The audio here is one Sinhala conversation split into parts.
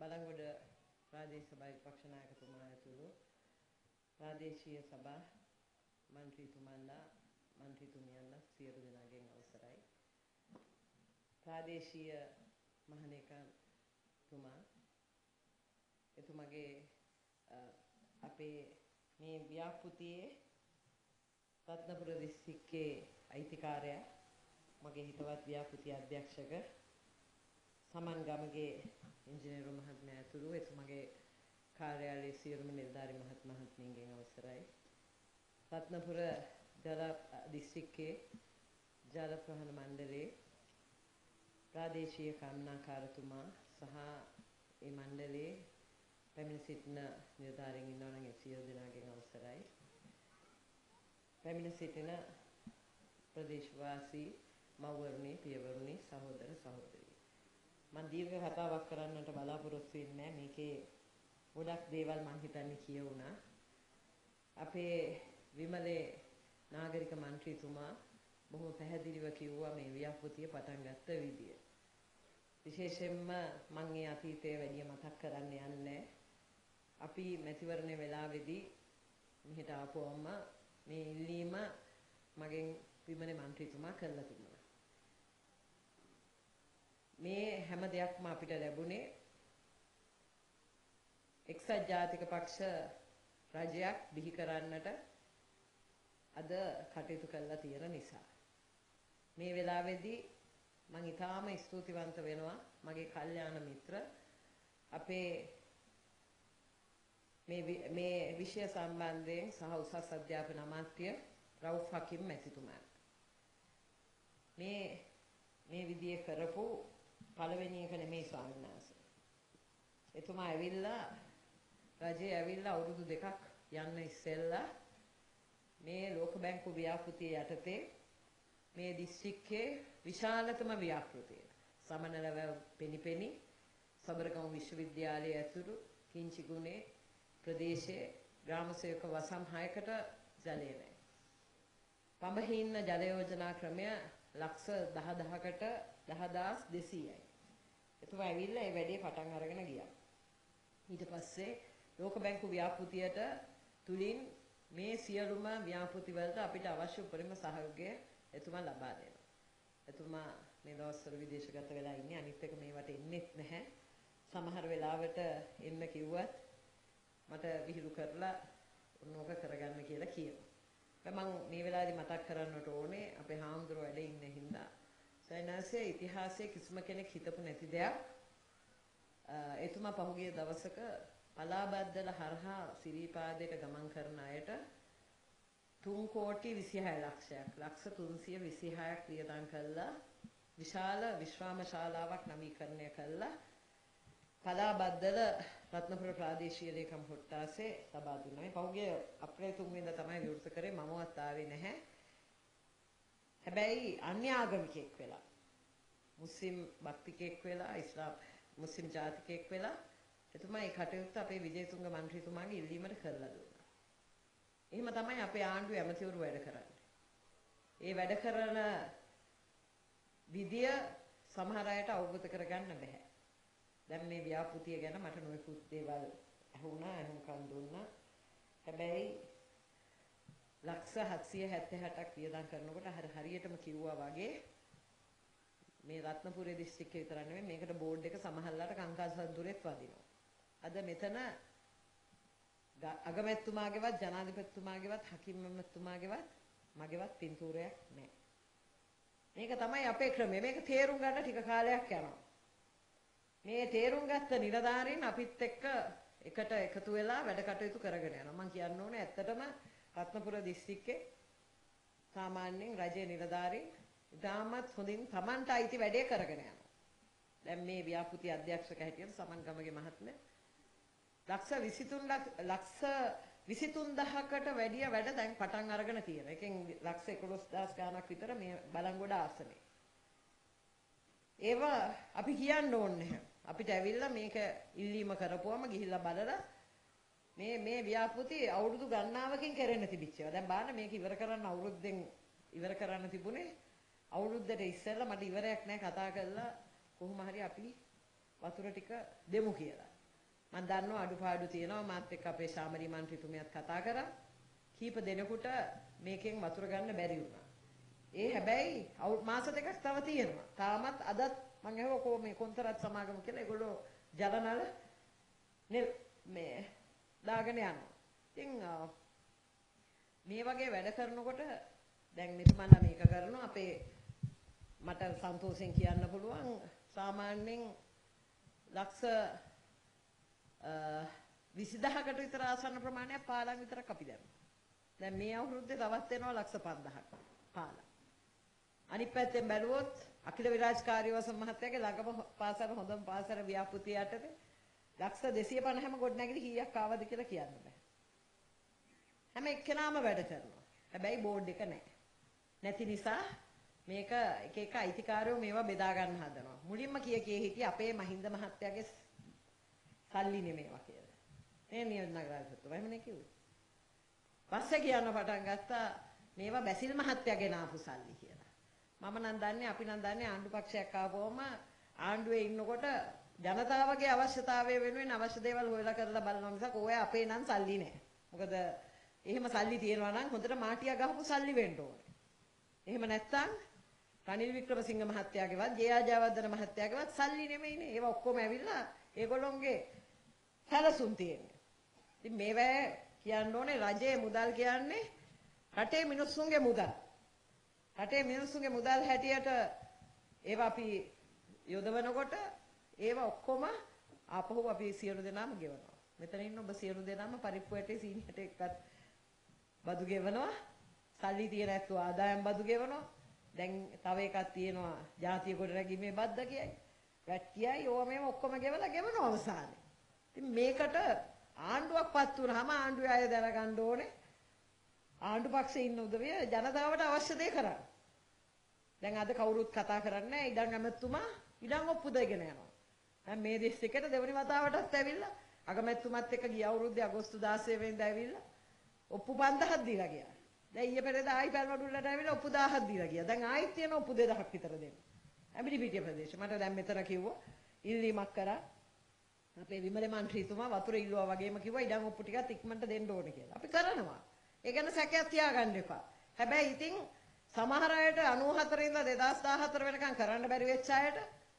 Balangoda ප්‍රාදේශීය සභා විපක්ෂ නායකතුමා ඇතුළු ප්‍රාදේශීය සභා මන්ත්‍රීතුමන්ලා මන්ත්‍රීතුමියන්ලා සියලු දෙනාගෙන් අවසරයි. ප්‍රාදේශීය මහලේකම්තුමා එතුමගේ අපේ මේ ව්‍යාපෘතියේ රත්නපුර දිස්ත්‍රික්කයේ අයිතිකාරයා මගේ හිතවත් ව්‍යාපෘති අධ්‍යක්ෂක සමන් ගමගේ ඉංජිනේරු මහත්මයා ඇතුළු එතුමගේ කාර්යාලයේ සියලුම නිලධාරි මහත්මීන්ගෙන් අවසරයි. රත්නපුර ජල දිස්ත්‍රික්කයේ ජල ප්‍රහන මණ්ඩලයේ ප්‍රාදේශීය කම්නාකාරතුමා සහ ඒ මණ්ඩලයේ පැමිණ සිටින නිලධාරීන් ඉන්නවා නම් ඒ සියලු දෙනාගෙන් අවසරයි. පැමිණ සිටින ප්‍රදේශවාසී මව්වරුනි පියවරුනි සහෝදර සහෝදරී මම දීර්ඝ කතාවක් කරන්නට බලාපොරොත්තු වෙන්නේ නැහැ. මේකේ ගොඩක් දේවල් මම හිතන්නේ කියවුණා. අපේ විමලේ නාගරික මන්ත්‍රීතුමා බොහොම පැහැදිලිව කිව්වා මේ ව්‍යාපෘතිය පටන් ගත්ත විදිය. විශේෂයෙන්ම මම මේ අතීතයේ වැඩි මතක් කරන්න යන්නේ. අපි මැතිවරණ වෙලාවේදී මෙහෙට ආපුවම මේ ඉල්ලීම මගෙන් විමලේ මන්ත්‍රීතුමා කළා තිබුණා. මේ හැම දෙයක්ම අපිට ලැබුණේ එක්සත් ජාතික පක්ෂ රජයක් බිහි කරන්නට අද කටයුතු කළා තියෙන නිසා. මේ වෙලාවේදී මම ඊටාම ස්තුතිවන්ත වෙනවා මගේ කල්යාණ මිත්‍ර අපේ මේ විෂය සම්බන්ධයෙන් සහ උසස් අධ්‍යාපන අමාත්‍ය රවුෆ් හකීම් මැතිතුමාට. මේ විදිය කරපු පළවෙනි එක නෙමෙයි ස්වාමීන් වහන්සේ. එතුමා ඇවිල්ලා රජේ ඇවිල්ලා අවුරුදු 2ක් යන්න ඉස්සෙල්ලා මේ ලෝක බැංකු ව්‍යාපෘතිය යටතේ මේ දිස්ත්‍රික්කයේ විශාලතම ව්‍යාපෘතිය සමනලව පෙනිපෙනි සබරගමු විශ්වවිද්‍යාලයේ ඇතුළු කිංචිගුණේ ප්‍රදේශයේ ග්‍රාම සේවක වසම් 6කට ජලය නැහැ. පඹහින්න ජල යෝජනා ක්‍රමය ලක්ෂ 10000කට 10200යි. එතුමා ඇවිල්ලා ඒ වැඩේ පටන් අරගෙන ගියා. ඊට පස්සේ ලෝක බැංකු ව්‍යාපෘතියට තුලින් මේ සියලුම ව්‍යාපෘති වලට අපිට අවශ්‍ය උපරිම සහයෝගය එතුමා ලබා දෙනවා. එතුමා මේ දවස්වල විදේශගත වෙලා ඉන්නේ. අනිත් එක මේවට එන්නේත් නැහැ. සමහර වෙලාවට එන්න කිව්වත් මට විහිළු කරලා ඕනෝක කරගන්න කියලා කියනවා. මම මේ වෙලාවේදී මතක් කරන්නට ඕනේ අපේ හාමුදුරුවෝ වැඩ ඉන්න හින්දා සයන්සේ ඉතිහාසයේ කිසිම කෙනෙක් හිතපු නැති දෙයක් එතුමා පහුගිය දවසක පලාබද්දල හරහා සිරිපාදයට ගමන් කරන අයට 3,26,00,000ක් ලක්ෂ 326ක් වියදම් කළා විශාල විශ්‍රාම ශාලාවක් නවීකරණය කළා පලාබද්දල රත්නපුර ප්‍රාදේශීය ලේකම් කොට්ටාසේ ලබා දුන්නා. මේ පහුගිය අප්‍රේල් 3 වෙනිදා තමයි විවෘත කරේ. මමවත් ආවේ නැහැ. හැබැයි අන්‍ය ආගමිකයෙක් වෙලා මුස්ලිම් භක්තිකයෙක් වෙලා ඉස්ලාම් මුස්ලිම් ජාතිකයෙක් වෙලා එතුමා මේ කටයුත්ත අපේ විජේතුංග මන්ත්‍රීතුමාගේ ඉල්ලීමට කරලා දුන්නා. එහෙම තමයි අපේ ආණ්ඩුවේ ඇමතිවරු වැඩ කරන්නේ. ඒ වැඩ කරන විදිය සමහර අයට අවබෝධ කරගන්න බෑ. දැන් මේ ව්‍යාපෘතිය ගැන මට නොයෙකුත් දේවල් අහුණා අහුම්කම් දුන්නා. හැබැයි ලක්ෂ 778ක් වියදම් කරනකොට හරියටම කිව්වා වගේ මේ රත්නපුරේ දිස්ත්‍රික්කේ විතර නෙමෙයි මේකට බෝඩ් එක සමහරලාට කංකාසන්දුරෙත් වදිනවා. අද මෙතන අගමැතිතුමාගේවත් ජනාධිපතිතුමාගේවත් හකීම් මහත්මයාගේවත් මගේවත් පින්තූරයක් නැහැ. මේක තමයි අපේ ක්‍රමය. මේක තේරුම් ගන්න ටික කාලයක් යනවා. මේ තේරුම් ගත්ත නිලධාරීන් අපිත් එක්ක එකට එකතු වෙලා වැඩ කටයුතු කරගෙන යනවා. මම කියන්න ඕනේ ඇත්තටම රත්නපුර දිස්ත්‍රික්කේ සාමාන්‍යයෙන් රජයේ නිලධාරීන් ඉතාමත් හොඳින් Tamanට අයිති වැඩේ කරගෙන යනවා. දැන් මේ ව්‍යාපෘති අධ්‍යක්ෂක හැටියට සමන් ගමගේ මහත්මයා ලක්ෂ 23000කට වැඩිය වැඩ දැන් පටන් අරගෙන තියෙනවා. එකෙන් ලක්ෂ 11000 ගාණක් විතර මේ බලංගොඩ ආසනේ. ඒවා අපි කියන්න ඕනේ නැහැ. අපිට ඇවිල්ලා මේක ඉල්ලීම කරපුවම ගිහිල්ලා බලලා මේ ව්‍යාපෘති අවුරුදු ගණනාවකින් කරන්න තිබිච්ච ඒවා. දැන් බලන්න මේක ඉවර කරන්න අවුරුද්දෙන් ඉවර කරන්න තිබුණේ අවුරුද්දට ඉස්සෙල්ලා මට ඉවරයක් නැහැ කතා කරලා කොහොම හරි අපි වතුර ටික දෙමු කියලා. මම දන්නවා අඩුපාඩු තියෙනවා මාත් එක්ක අපේ ශාමරී මන්ත්‍රීතුමියත් කතා කරා. කීප දෙනෙකුට මේකෙන් වතුර ගන්න බැරි වුණා. ඒ හැබැයි මාස දෙකක් තව තියෙනවා. තාමත් අදත් මම අහුවා මේ කොන්තරත් සමාගම කියලා ඒගොල්ලෝ ජලනල මේ දාගෙන යනවා. ඉතින් මේ වගේ වැඩ කරනකොට දැන් මෙතුමන්ලා මේක කරනවා අපේ මට සන්තෝෂෙන් කියන්න පුළුවන් සාමාන්‍යයෙන් ලක්ෂ 20000කට විතර ආසන්න ප්‍රමාණයක් පාලම් විතරක් අපි දැම්මා. දැන් මේ අවුරුද්දේ තවත් එනවා ලක්ෂ 5000ක් පාලම්. අනිත් පැත්තෙන් බැලුවොත් අකිල විරාජකාරීවසම් මහත්තයාගේ ළඟම පාසල හොඳම පාසල ව්‍යාපෘතිය යටතේ ලක්ෂ 250ම ගොඩනැගිලි කීයක් ආවද කියලා කියන්න බෑ. හැම එක්කෙනාම වැඩ කරනවා. හැබැයි බෝඩ් එක නැහැ. නැති නිසා මේක එක එක අයිතිකාරයෝ මේවා බෙදා ගන්න හදනවා. මුලින්ම කිය හිටියේ අපේ මහින්ද මහත්තයාගේ සල්ලි නෙමේවා කියලා. මේ නියෝජන නගරාධිපතිතුමා එහෙම නේ කිව්වේ. පස්සේ කියන්න පටන් ගත්තා මේවා බැසිල් මහත්තයාගෙන ආපු සල්ලි කියලා. මම නම් දන්නේ අපි නම් දන්නේ ආණ්ඩු පක්ෂයක් ආවොම ආණ්ඩුවේ ඉන්නකොට ජනතාවගේ අවශ්‍යතාවය වෙනුවෙන් අවශ්‍ය දේවල් හොයලා කරලා බලනවා මිසක් ඔය අපේ නම් සල්ලි නෑ. මොකද එහෙම සල්ලි තියෙනවා නම් හොඳට මාටියා ගහපු සල්ලි වෙන්න ඕනේ. එහෙම නැත්තම් රනිල් වික්‍රමසිංහ මහත්තයාගේවත් ජයාජයවර්ධන මහත්තයාගේවත් සල්ලි නෙමෙයිනේ. ඒවා ඔක්කොම ඇවිල්ලා ඒගොල්ලොන්ගේ සැලසුම් තියෙන්නේ. ඉතින් මේවා කියන්න ඕනේ රජයේ මුදල් කියන්නේ රටේ මිනිස්සුන්ගේ මුදල්. රටේ මිනිස්සුන්ගේ මුදල් හැටියට ඒවා අපි යොදවනකොට ඒවා ඔක්කොම ආපහු අපි සියලු දෙනාම ගෙවනවා. මෙතන ඉන්න ඔබ සියලු දෙනාම පරිප්පු ඇටේ සීනි ඇටේ එක්කත් බදු ගෙවනවා. සල්ලි තියෙන ඇත්තෝ ආදායම් බදු ගෙවනවා. දැන් තව එකක් තියෙනවා ජාතිය ගොඩනැගීමේ බද්ද කියයි. වැට් කියයි ඕවා මේව ඔක්කොම ගෙවනවා අවසානයේ. ඉතින් මේකට ආණ්ඩුවක්පත් වුනහම ආණ්ඩුවේ අය දැනගන්න ඕනේ. ආණ්ඩු පක්ෂේ ඉන්න උදවිය ජනතාවට අවශ්‍ය දේ කරන්න. දැන් අද කවුරුත් කතා කරන්නේ ඉඩම් ඇමතුමා ඉඩම් ඔප්පු දෙගෙන යනවා. දැන් මේ දිස්ත්‍රික්කයට දෙවනි වතාවටත් ඇවිල්ලා අගමැතිතුමත් එක්ක ගිය අවුරුද්දේ අගෝස්තු 16 වෙනිදා ඇවිල්ලා ඔප්පු 5000ක් දීලා ගියා. දැන් ඊයේ පෙරේදා ආයි පැල්මඩුල්ලට ඇවිල්ලා ඔප්පු 1000ක් දීලා ගියා. දැන් ආයිත් තියෙන ඔප්පු 2000ක් විතර දෙන්න. ඇඹිලිපිටිය ප්‍රදේශ. මට දැන් මෙතන කිව්වා ඉල්ලීමක් කරා. අපේ විමල මන්ත්‍රීතුමා වතුර ඉල්ලුවා වගේම කිව්වා ඉඩම් ඔප්පු ටිකත් ඉක්මනට දෙන්න ඕනේ කියලා. අපි කරනවා. ඒ ගැන සැකයක් තියාගන්න එපා. හැබැයි ඉතින් සමහර අයට 94 ඉඳලා 2014 වෙනකන් කරන්න බැරි වෙච්ච අයට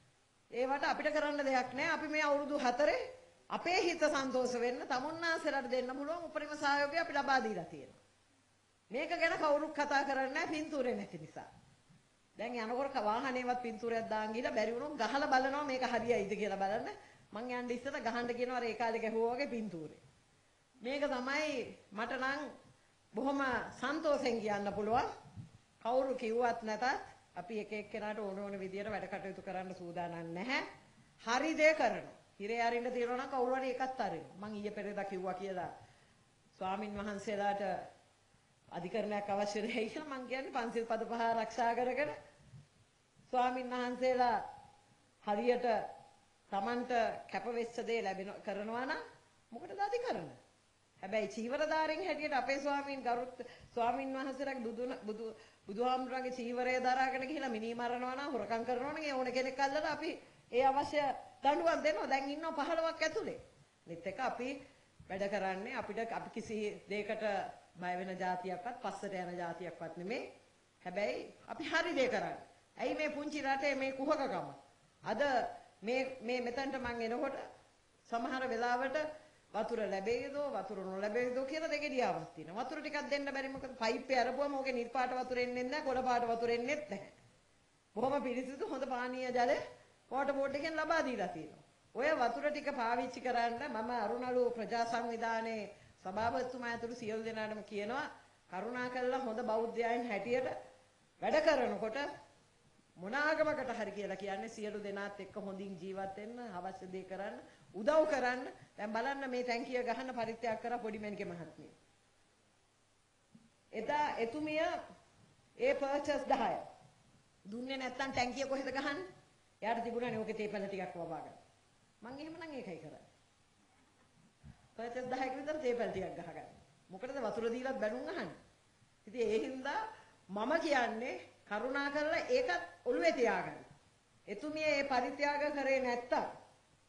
ඒවට අපිට කරන්න දෙයක් නැහැ. අපි මේ අවුරුදු 4 අපේ හිත සන්තෝෂ වෙන්න තමුන්නාසලට දෙන්න පුළුවන් උපරිම සහයෝගය අපි ලබා දීලා තියෙනවා. මේක ගැන කවුරුත් කතා කරන්නේ නැහැ පින්තූරේ නැති නිසා. දැන් යනකොට වාහනේවත් පින්තූරයක් දාන් ගිහලා බැරි වුණොත් ගහලා බලනවා මේක හරියයිද කියලා බලන්න. මං යන්න ඉස්සෙල්ලා ගහන්න කියනවා අර ඒ කාලේ ගැහුවා වගේ පින්තූරේ. මේක තමයි මට නම් බොහොම සන්තෝෂෙන් කියන්න පුළුවන්. කවුරු කිව්වත් නැතත් අපි එක එක්කෙනාට ඕන ඕන විදියට වැඩ කටයුතු කරන්න සූදානම් නැහැ. හරි දේ කරනවා. හිරේ අරින්න තියනවා නම් කවුරු හරි එකක් අරිනවා. මං ඊයේ පෙරේදා කිව්වා කියලා ස්වාමින් වහන්සේලාට අධිකරණයක් අවශ්‍ය නැහැ කියලා මං කියන්නේ පන්සිල් පද පහ ආරක්ෂා කරගෙන ස්වාමින් වහන්සේලා හරියට Tamanට කැපවෙච්ච දේ කරනවා නම් මොකටද අධිකරණ? හැබැයි චීවරදාරෙන් හැටියට අපේ ස්වාමින් වහන්සේලාගේ බුදුහාමුදුරන්ගේ චීවරය දරාගෙන ගිහිලා මිනී මරනවා නම් හොරකම් කරනවා නම් ඒ ඕන කෙනෙක් අල්ලලා අපි ඒ අවශ්‍ය දඬුවම් දෙනවා. දැන් ඉන්නවා 15ක් ඇතුලේ. ඒත් එක අපි වැඩ කරන්නේ අපි කිසි දෙයකට බය වෙන જાතියක්වත් පස්සට යන જાතියක්වත් නෙමෙයි. හැබැයි අපි හරි දේ කරන්නේ. ඇයි මේ පුංචි රටේ මේ කුහකකම? අද මේ මෙතනට මං එනකොට සමහර වෙලාවට වතුර ලැබෙයිද වතුර නොලැබෙයිද කියලා දෙකෙඩියාවක් තියෙනවා. වතුර ටිකක් දෙන්න බැරි මොකද පයිප්පේ අරපුවම ඕකේ නිල් පාට වතුර එන්නේ නැහැ, කොළ පාට වතුර එන්නේ නැහැ. බොහොම පිරිසිදු හොඳ පානීය ජලය වෝටර් බෝඩ් එකෙන් ලබා දීලා තියෙනවා. ඔය වතුර ටික පාවිච්චි කරන්න මම අරුණළු ප්‍රජා සංවිධානයේ සභාපතිතුමා ඇතුළු සියලු දෙනාටම කියනවා කරුණාකරලා හොඳ බෞද්ධයන් හැටියට වැඩ කරනකොට මොන ආගමකට හරි කියලා කියන්නේ සියලු දෙනාත් එක්ක හොඳින් ජීවත් වෙන්න අවශ්‍ය දේ කරන්න උදව් කරන්න. දැන් බලන්න මේ ටැංකිය ගහන්න පරිත්‍යාග කරා පොඩිමැණිකේ මහත්මිය. එදා එතුමිය ඒ පර්චස් 10 දුන්නේ නැත්තම් ටැංකිය කොහෙද ගහන්නේ? එයාට තිබුණානේ ඕකේ තේපැල ටිකක් වවා ගන්න. මං එහෙමනම් ඒකයි කරන්නේ. පර්චස් 10ක විතර තේපැල් ටිකක් ගහගන්න. මොකටද වතුර දීලා බැනුම් අහන්නේ? ඉතින් ඒ හින්දා මම කියන්නේ කරුණා කරලා ඒකත් ඔළුවේ තියාගන්න. එතුමිය මේ පරිත්‍යාග කරේ නැත්තම්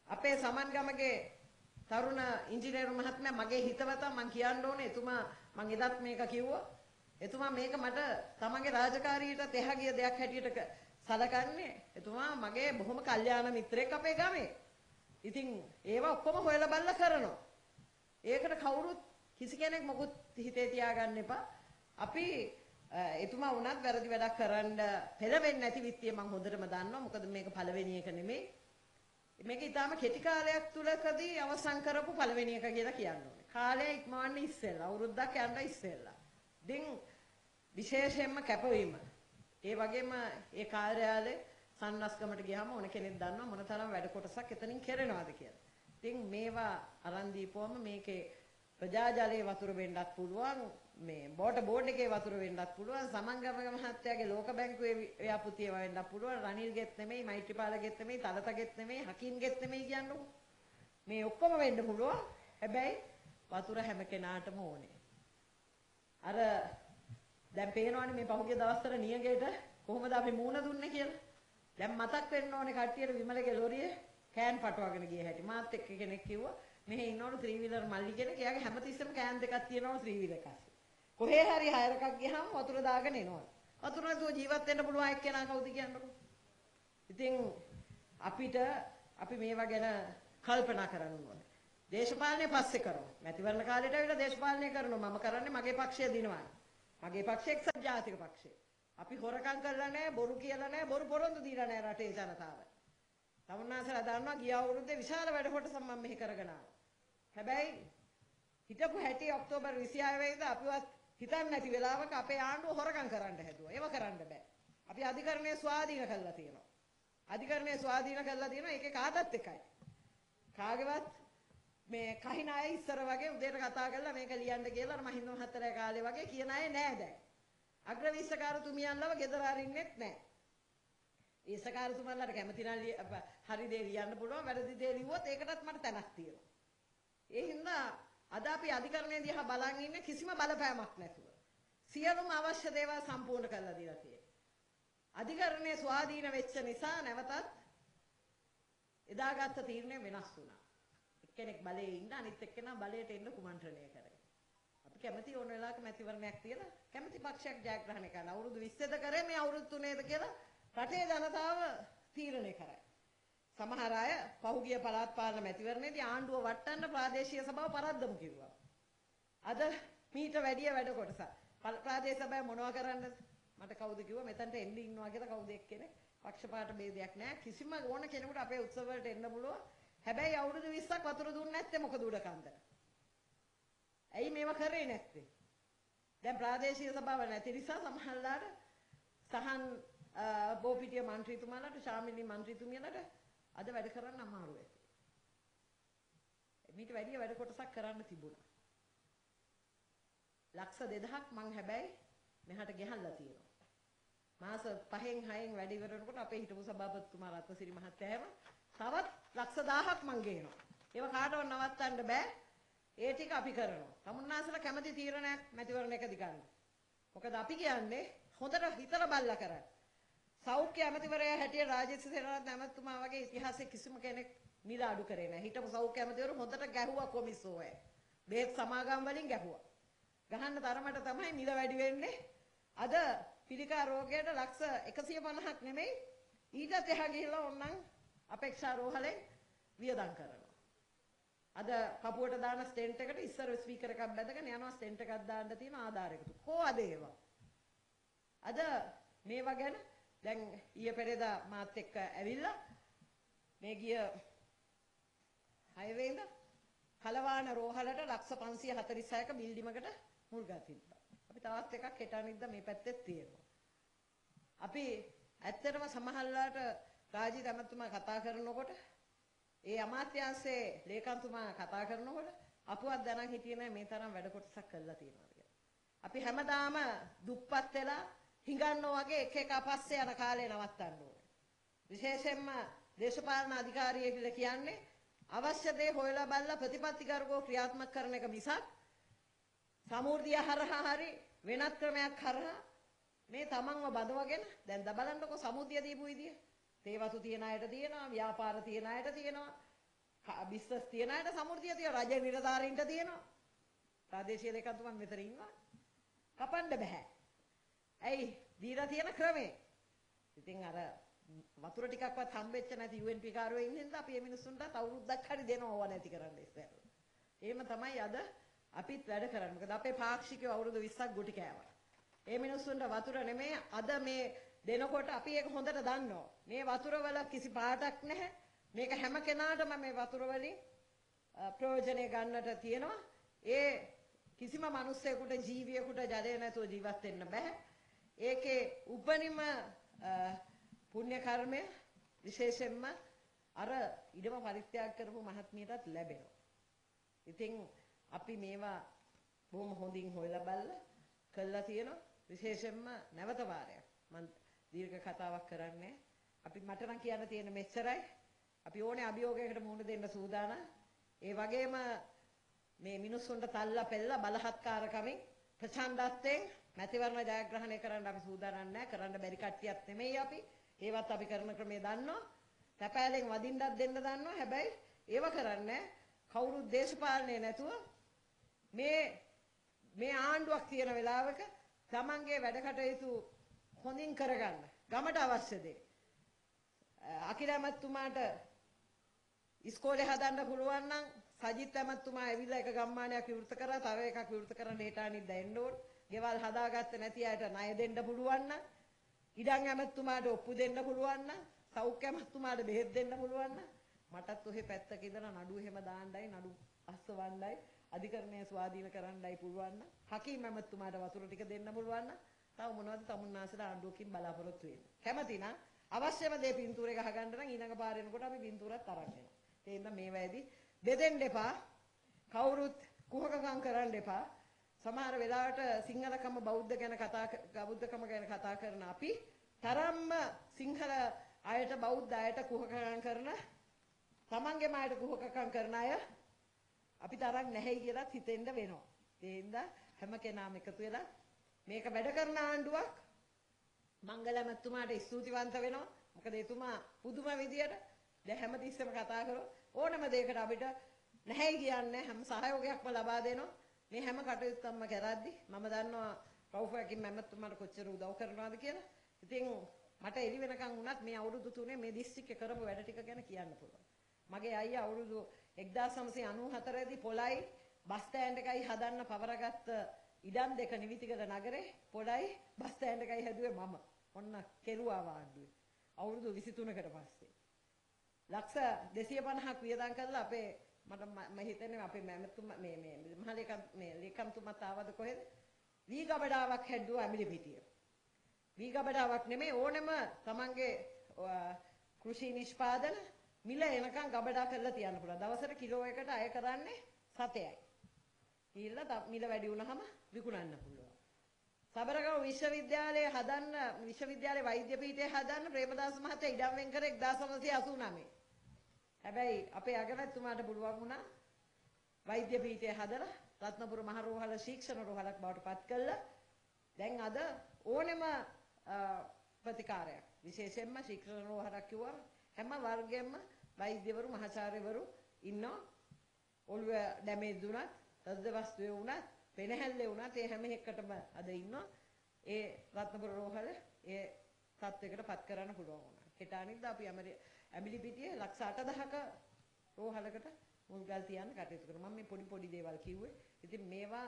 අපේ සමන්ගමගේ තරුණ ඉංජිනේරු මහත්මයා මගේ හිතවතා මං කියන්න ඕනේ එතුමා මං එදත් මේක කිව්වා. එතුමා මේක මට තමන්ගේ රාජකාරියට එහා ගිය දෙයක් හැටියට සලකන්නේ. එතුමා මගේ බොහොම කල්යාණ මිත්‍රයෙක් අපේ ගමේ. ඉතින් ඒවා ඔක්කොම හොයලා බලලා කරනවා. ඒකට කවුරුත් කිසි කෙනෙක් මොකුත් හිතේ තියාගන්න එපා. අපි එතුමා වුණත් වැරදි වැඩක් කරන්න පෙළවෙන්නේ නැති විත්තිය මම හොඳටම දන්නවා. මොකද මේක පළවෙනි එක නෙමෙයි. මේක ඊටාම කෙටි කාලයක් තුලකදී අවසන් කරපු පළවෙනි එක කියලා කියන්න ඕනේ. කාලය ඉක්මවන්නේ ඉස්සෙල්ලා අවුරුද්දක් යන්න ඉස්සෙල්ලා. ඉතින් විශේෂයෙන්ම කැපවීම. ඒ වගේම ඒ කාර්යාලේ සන්නස්කමට ගියාම ඕන කෙනෙක් දන්නවා මොන තරම් වැඩ කොටසක් එතනින් කරනවාද කියලා. ඉතින් මේවා අරන් දීපුවම මේකේ ප්‍රජාජලයේ වතුර වෙන්නත් පුළුවන්, මේ බෝඩ් එකේ වතුර වෙන්නත් පුළුවන්, සමන්ගමක මහත්තයාගේ ලෝක බැංකුවේ ව්‍යාපෘතිය වෙන්නත් පුළුවන්, රනිල්ගෙත් නෙමෙයි, මෛත්‍රීපාලගෙත් නෙමෙයි, තලතගෙත් නෙමෙයි, හකීම්ගෙත් නෙමෙයි කියන්නකො. මේ ඔක්කොම වෙන්න පුළුවන්. හැබැයි වතුර හැම කෙනාටම ඕනේ. අර දැන් පේනවනේ මේ පහුගිය දවස්වල නියගේට කොහොමද අපි මූණ දුන්නේ කියලා. දැන් මතක් වෙන්න ඕනේ කට්ටියට විමලගේ ලොරියේ කෑන් පටවගෙන ගිය හැටි. මාත් එක්ක කෙනෙක් කිව්වා මෙහෙ ඉන්නවලු 3 wheeler මල්ලි කෙනෙක්. එයාගේ හැමතිස්සෙම කෑන් දෙකක් තියෙනවලු 3 wheeler එකක්. කොහේ හරි හයර එකක් ගියාම වතුර දාගෙන එනවා. වතුර නැතුව ජීවත් වෙන්න පුළුවන් එක්කෙනා කවුද කියන්නකො. ඉතින් අපි මේවා ගැන කල්පනා කරන්න ඕනේ. දේශපාලනය පස්සේ කරමු. මැතිවරණ කාලේට ඇවිල්ලා දේශපාලනය කරනවා. මම කරන්නේ මගේ පක්ෂය දිනවන්න. මගේ පක්ෂය එක්සත් ජාතික පක්ෂය. අපි හොරකම් කරලා නැහැ, බොරු කියලා නැහැ, බොරු පොරොන්දු දීලා නැහැ රටේ ජනතාවට. තමුන්නාසලා දන්නවා ගිය අවුරුද්දේ විශාල වැඩ කොටසක් මම මෙහි කරගෙන ආවා. හැබැයි හිටපු හැටි ඔක්තෝබර් 26 වෙනිදා අපිවත් හිතන්නේ නැති වෙලාවක අපේ ආණ්ඩුව හොරකම් කරන්න හැදුවා. ඒව කරන්න බෑ. අපි අධිකරණයේ ස්වාධීන කරලා තියෙනවා. අධිකරණයේ ස්වාධීන කරලා තියෙනවා. ඒකේ කාටත් එකයි. කාගේවත් මේ කහින අය ඉස්සර වගේ උදේට කතා කරලා මේක ලියන්න කියලා අර මහින්ද මහත්තයා කාලේ වගේ කියන අය නෑ දැන්. අග්‍රවිශ්වකාරතුමියන්ලව ගෙදර අරින්නෙත් නෑ. ඒසකාරතුමන්ලට කැමති නම් හරි දේ ලියන්න පුළුවන්, වැරදි දේ ලිව්වොත් ඒකටත් මට තැනක් තියෙනවා. ඒ හින්දා අද අපි අධිකරණයේ දිහා බලන් ඉන්නේ කිසිම බලපෑමක් නැතුව. සියලුම අවශ්‍ය දේවල් සම්පූර්ණ කරලා දීලා තියෙනවා. අධිකරණයේ ස්වාධීන වෙච්ච නිසා නැවතත් එදාගත්ත තීරණය වෙනස් වුණා. එක්කෙනෙක් බලයේ ඉන්න අනිත් එක්කෙනා බලයට එන්න කුමන්ත්‍රණය කරේ. අපි කැමති ඕන වෙලාවක මැතිවරණයක් තියලා කැමති පක්ෂයක් ජයග්‍රහණය කරන අවුරුදු 20ද කරේ මේ අවුරුදු 3ද කියලා රටේ ජනතාව තීරණය කරයි. සමහර අය පහුගිය පළාත් පාලන මැතිවරණයේදී ආණ්ඩුව වටන්න ප්‍රාදේශීය සභාව පරද්දමු කිව්වා. අද මීට වැඩිය වැඩ කොටස. ප්‍රාදේශීය සභාව මොනවා කරන්නද? මට කවුද කිව්වා මෙතනට එන්න ඉන්නවා කියලා කවුද එක්කෙනෙක්. පක්ෂපාත ભેදයක් නැහැ. කිසිම ඕන කෙනෙකුට අපේ උත්සව වලට එන්න පුළුවන්. හැබැයි අවුරුදු 20ක් වතුර දුන්නේ නැත්තේ මොකද උඩකන්දට? ඇයි මේවා කරේ නැත්තේ? දැන් ප්‍රාදේශීය සභාව නැති නිසා සමහරලාට සහන් බෝපිටිය മന്ത്രിතුමාලට ශාමිලි മന്ത്രിතුමියලට අද වැඩ කරන්න අමාරු වෙයි. මීට වැඩිය වැඩ කොටසක් කරන්න තිබුණා. ලක්ෂ 2000ක් මං හැබැයි මෙහාට ගෙහල්ලා තියෙනවා. මාස 5න් 6න් වැඩ ඉවරනකොට අපේ හිටපු සභාපතිතුමා රත්නසිරි මහත්තයාම තවත් ලක්ෂ 1000ක් මං ගේනවා. ඒව කාටවත් නවත්තන්න බෑ. ඒ ටික අපි කරනවා. තමුන්නාසලා කැමති තීරණයක් මැතිවරණයකදී ගන්න. මොකද අපි කියන්නේ හොඳට හිතලා බලලා කරන්න. සෞඛ්‍ය ඇමතිවරයා හැටියට රාජේෂ් සේනාරත්න ඇමතුමා වගේ ඉතිහාසයේ කිසිම කෙනෙක් මිල අඩු කරේ නැහැ. හිටපු සෞඛ්‍ය ඇමතිවරු හොඳට ගැහුවා කොමිසෝවේ. බේත් සමාගම් වලින් ගැහුවා. ගහන්න තරමට තමයි මිල වැඩි වෙන්නේ. අද පිළිකා රෝගයට ලක්ෂ 150ක් නෙමෙයි ඊටත් එහා ගිහිල්ලා ඕනනම් අපේක්ෂා රෝහලෙන් වියදම් කරනවා. අද කපුවට දාන ස්ටෙන්ට් එකට ඉස්සර ස්පීකර් එකක් බැඳගෙන යනවා ස්ටෙන්ට් එකක් දාන්න තියෙන ආධාරයකට. කොහොමද ඒවා? අද මේවා ගැන දැන් ඊයේ පෙරේදා මාත් එක්ක ඇවිල්ලා මේ ගිය 6 වෙනිදා කලවාන රෝහලට ලක්ෂ 546ක බිල්ඩිමකට මුල් ගා තිබ්බා. අපි තවත් එකක් හෙට අනිද්දා මේ පැත්තේ තියෙනවා. අපි ඇත්තටම සමහරලාට රාජී තමතුමා කතා කරනකොට ඒ අමාත්‍යාංශයේ ලේකම්තුමා කතා කරනකොට අපුවත් දැනන් හිටියේ නැහැ මේ තරම් වැඩ කොටසක් කරලා තියෙනවා කියලා. අපි හැමදාම දුප්පත් වෙලා හිඟන්නෝ වගේ එක එක අපස්සේ යන කාලේ නවත්තන්න ඕනේ. විශේෂයෙන්ම දේශපාලන අධිකාරිය කියලා කියන්නේ අවශ්‍ය දේ හොයලා බලලා ප්‍රතිපත්තිකරකව ක්‍රියාත්මක කරන එක මිසක් සමෘද්ධිය හරහා හරි වෙනත් ක්‍රමයක් හරහා මේ තමන්ව බදවගෙන දැන් බලන්නකො සමුද්‍ය දීපු විදිය. තේ වතු තියන අයට තියෙනවා, ව්‍යාපාර තියන අයට තියෙනවා. බිස්නස් තියන අයට සමෘද්ධිය තියෙනවා. රජ නිලධාරීන්ට තියෙනවා. ප්‍රාදේශීය ලේකම්තුමන් මෙතන ඉන්නවා. කපන්න බෑ. ඇයි? දීලා තියෙන ක්‍රමේ. ඉතින් අර වතුර ටිකක්වත් හම්බෙච්ච නැති UNP කාරයෝ ඉන්න හින්දා අපි මේ මිනිස්සුන්ට අවුරුද්දක් හරි දෙනවා ඕවා නැති කරන්න ඉස්සෙල්ලා. එහෙම තමයි අද අපිත් වැඩ කරන්නේ. මොකද අපේ පාක්ෂිකයෝ අවුරුදු 20ක් ගුටි කෑවා. මේ මිනිස්සුන්ට වතුර නෙමෙයි අද මේ දෙනකොට අපි ඒක හොඳට දන්නවා. මේ වතුර වල කිසි පාටක් නැහැ. මේක හැම කෙනාටම මේ වතුර වලින් ප්‍රයෝජනෙ ගන්නට තියෙනවා. ඒ කිසිම මිනිස්සෙකුට ජීවියෙකුට ජලය නැතුව ජීවත් වෙන්න බෑ. ඒකේ උපරිම පුණ්‍ය කර්මය විශේෂයෙන්ම අර ඉඩම පරිත්‍යාග කරපු මහත්මියටත් ලැබෙනවා. ඉතින් අපි මේවා බොහොම හොඳින් හොයලා බලලා කළා තියෙනවා. විශේෂයෙන්ම නැවත වාරයක් මම දීර්ඝ කතාවක් කරන්නේ. අපි මට නම් කියන්න තියෙන මෙච්චරයි. අපි ඕනේ අභියෝගයකට මුහුණ දෙන්න සූදානම්. ඒ වගේම මේ මිනිස්සුන්ට තල්ලා පෙළලා බලහත්කාරකමින් ප්‍රචණ්ඩත්වයෙන් මැතිවරණ ජයග්‍රහණය කරන්න අපි සූදානම් නැහැ. කරන්න බැරි කට්ටියක් නෙමෙයි අපි. ඒවත් අපි කරන ක්‍රමය දන්නවා. තැපෑලෙන් වදින්නත් දෙන්න දන්නවා. හැබැයි ඒව කරන්නේ කවුරුත් දේශපාලනය නැතුව මේ ආණ්ඩුවක් තියෙන වෙලාවක තමන්ගේ වැඩ කටයුතු හොඳින් කරගන්න. ගමට අවශ්‍ය දේ. අකිල ඇමතුමාට ඉස්කෝලේ හදන්න පුළුවන් නම් සජිත් ඇමතුමා ඇවිල්ලා එක ගම්මානයක් විවෘත කරා තව එකක් විවෘත කරන්න හෙට අනිද්දා එන්න ඕන. ගෙවල් හදාගත්තේ නැති අයට ණය දෙන්න පුළුවන් නම් ඉඩම් ඇමතුමාට ඔප්පු දෙන්න පුළුවන් නම් සෞඛ්‍ය ඇමතුමාට බෙහෙත් දෙන්න පුළුවන් නම් මටත් ඔහෙ පැත්තක ඉඳලා නඩු එහෙම දාන්නයි නඩු අස්සවන්නයි අධිකරණය ස්වාධීන කරන්නයි පුළුවන් නම් හකීම් ඇමතුමාට වතුර ටික දෙන්න පුළුවන් නම් තව මොනවද තමුන්නාසලා ආණ්ඩුවකින් බලාපොරොත්තු වෙන්නේ. කැමති නම් අවශ්‍යම දේ පින්තූරේ ගහගන්න නම් ඊළඟ පාරේ එනකොට අපි පින්තූරත් අරන් එනවා. ඒ හින්දා මේවැදී බෙදෙන්න එපා. කවුරුත් කුහකකම් කරන්න එපා. සමහර වෙලාවට සිංහලකම බෞද්ධකම ගැන කතා කරන අපි තරම්ම සිංහල අයට බෞද්ධ අයට කුහකකම් කරන තමන්ගේම අයට කුහකකම් කරන අය අපි තරම් නැහැයි කියලා හිතෙන්න වෙනවා. ඒ හින්දා හැම කෙනාම එකතු වෙලා මේක වැඩ කරන ආණ්ඩුවක් මංගලමතුමාට ස්තුතිවන්ත වෙනවා. මොකද එතුමා පුදුම විදියට දැන් හැමතිස්සෙම කතා කරෝ ඕනම දෙයකට අපිට නැහැයි කියන්නේ හැම සහයෝගයක්ම ලබා දෙනවා. මේ හැම කටයුත්තක්ම කරද්දි මම දන්නවා රවුෆ් හැකිම් මැමතුමාට කොච්චර උදව් කරනවද කියලා. ඉතින් මට එළි වෙනකන් වුණත් මේ අවුරුදු 3 මේ දිස්ත්‍රික්කේ කරපු වැඩ ටික ගැන කියන්න පුළුවන්. මගේ අයියා අවුරුදු 1994 දී පොළයි බස් ස්ටෑන්ඩ් එකයි හදන්න පවරගත්ත ඉඩම් දෙක නිවිතිගල නගරේ පොළයි බස් ස්ටෑන්ඩ් එකයි හැදුවේ මම. ඔන්න කෙරුවා වාඩුවේ. අවුරුදු 23කට පස්සේ. ලක්ෂ 250ක් වියදම් කරලා අපේ මම හිතන්නේ අපේ මැමතුමා මේ ලේකම්තුමාත් ආවද කොහෙද? වී ගබඩාවක් හැදුවා ඇමිලි පිටිය. වී ගබඩාවක් නෙමෙයි ඕනෙම තමන්ගේ කෘෂි නිෂ්පාදන මිල එනකන් ගබඩා කරලා තියන්න පුළුවන්. දවසට කිලෝ එකකට අය කරන්නේ 7යි. ඊළඟ මිල වැඩි වුණාම විකුණන්න පුළුවන්. සබරගම විශ්වවිද්‍යාලයේ වෛද්‍ය පීඨය හදන්න ප්‍රේමදාස මහත්තයා ඉඩම් වෙන් කරේ 1989. හැබැයි අපේ අගමැතිතුමාට පුළුවන් වුණා වෛද්‍ය පීඨය හදලා රත්නපුර මහ රෝහල ශික්ෂණ රෝහලක් බවට පත් කළා. දැන් අද ඕනෙම ප්‍රතිකාරයක් විශේෂයෙන්ම ශික්ෂණ රෝහලක් කිව්වම හැම වර්ගයෙන්ම වෛද්‍යවරු මහාචාර්යවරු ඉන්නවා. ඔළුව ඩැමේජ් වුණත් තද වස්තුවේ වුණත් පෙනහැල්ලේ වුණත් ඒ හැම එකකටම අද ඉන්නවා. ඒ රත්නපුර රෝහල ඒ තත්වයකට පත් කරන්න පුළුවන් වුණා. හෙට අනිද්දා අපි ඇමිලි පිටියේ ලක්ෂ 8,000ක රෝහලකට මුල්ගල් තියන්න කටයුතු කරනවා. මම මේ පොඩි දේවල් කිව්වේ. ඉතින් මේවා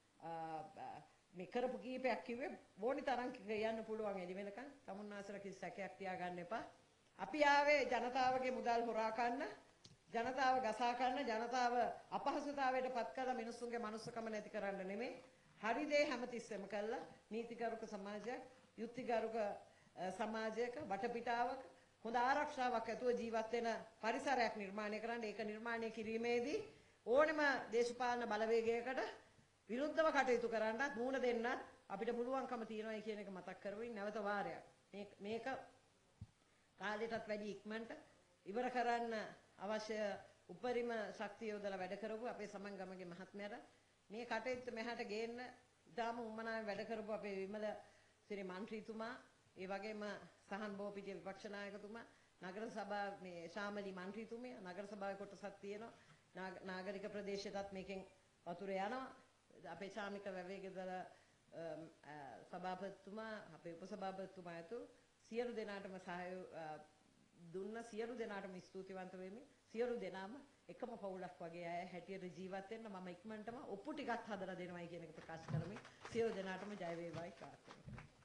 මේ කරපු කීපයක් කිව්වේ ඕනි තරම් කියන්න පුළුවන් එලි වෙනකන්. තමුන්නාසලා කිසි සැකයක් තියාගන්න එපා. අපි ආවේ ජනතාවගේ මුදල් හොරා ගන්න, ජනතාව ගසා ගන්න, ජනතාව අපහසුතාවයට පත් කරලා මිනිස්සුන්ගේ මනුස්සකම නැති කරන්න නෙමෙයි. හරි දේ හැමතිස්සෙම කළා. නීතිගරුක සමාජයක්, යුක්තිගරුක සමාජයක වටපිටාවක හොඳ ආරක්ෂාවක් ඇතුව ජීවත් වෙන පරිසරයක් නිර්මාණය කරන්න. ඒක නිර්මාණය කිරීමේදී ඕනෑම දේශපාලන බලවේගයකට විරුද්ධව කටයුතු කරන්නත් මූණ දෙන්නත් අපිට පුළුවන්කම තියෙනවා කියන එක මතක් කරගන්න නැවත වාරයක්. මේක කාලයටත් වැඩි ඉක්මනට ඉවර කරන්න අවශ්‍ය උපරිම ශක්තිය යොදලා වැඩ කරපු අපේ සමන්ගමගේ මහත්මයාට මේ කටයුත්ත මෙහාට ගේන්න ඉතාම උමනාවෙන් වැඩ කරපු අපේ විමල සිරි මන්ත්‍රීතුමා, ඒ වගේම සහන් බෝපිටිය විපක්ෂ නායකතුමා, නගර සභාව මේ ශාමලි මන්ත්‍රීතුමිය නගර සභාවේ කොටසක් තියෙනවා. නාගරික ප්‍රදේශයටත් මේකෙන් වතුර යනවා. අපේ ශාමික වැවේගෙදර සභාපතිතුමා අපේ උපසභාපතිතුමා ඇතුළු සියලු දෙනාටම දුන්න සියලු දෙනාටම ස්තුතිවන්ත වෙමි. සියලු දෙනාම එකම පවුලක් වගේ අය හැටියට ජීවත් වෙන්න මම ඉක්මනටම ඔප්පු ටිකක් හදලා දෙනවයි කියන එක ප්‍රකාශ කරමි. සියලු දෙනාටම ජය වේවායි ප්‍රාර්ථනා කරමි.